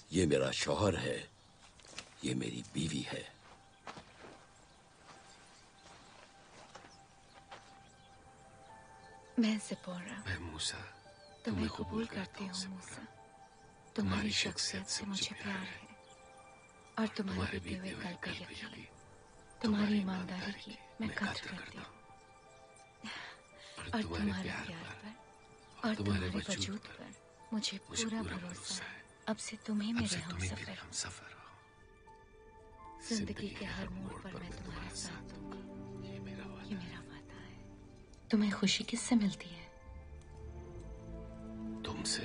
ये मेरा शौहर है, ये मेरी बीवी है। मैं सिपोरा, मैं मूसा तुम्हें कबूल करती हूँ मूसा। तुम्हारी शख्सियत से मुझे प्यार है और तुम्हारे बीते हुए कल का यकीन। तुम्हारी ईमानदारी की मैं कद्र करती हूँ और तुम्हारे प्यार पर और तुम्हारे वजूद पर मुझे पूरा भरोसा है। अब से तुम ही मेरे हमसफर हो। जिंदगी के हर मोड़ पर मैं तुम्हारा साथ दूंगा, ये मेरा वादा है। तुम्हें खुशी किससे मिलती है? तुमसे।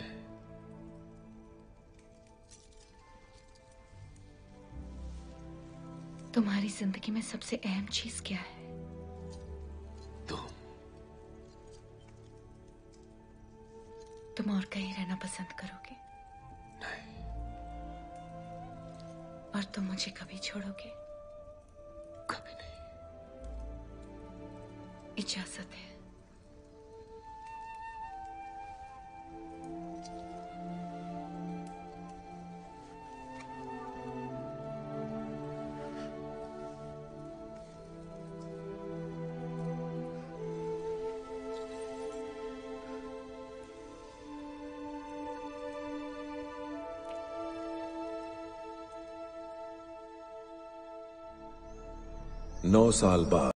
तुम्हारी जिंदगी में सबसे अहम चीज क्या है? तुम और कहीं रहना पसंद करोगे? नहीं। और तुम मुझे कभी छोड़ोगे? कभी नहीं। इजाजत है। नौ साल बाद